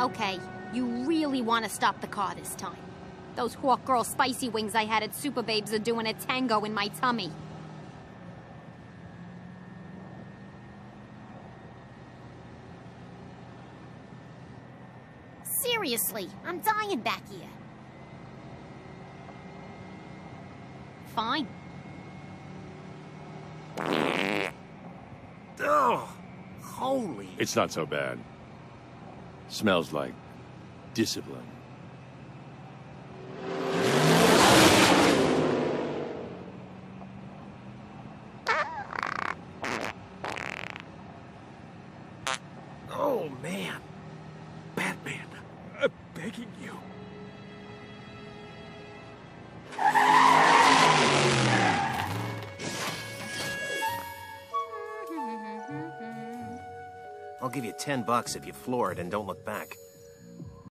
Okay, you really want to stop the car this time. Those Hawk Girl spicy wings I had at Super Babes are doing a tango in my tummy. Seriously, I'm dying back here. Fine. Oh, holy... It's not so bad. Smells like discipline. Oh, man. Batman, I'm begging you. I'll give you $10 if you floor it and don't look back.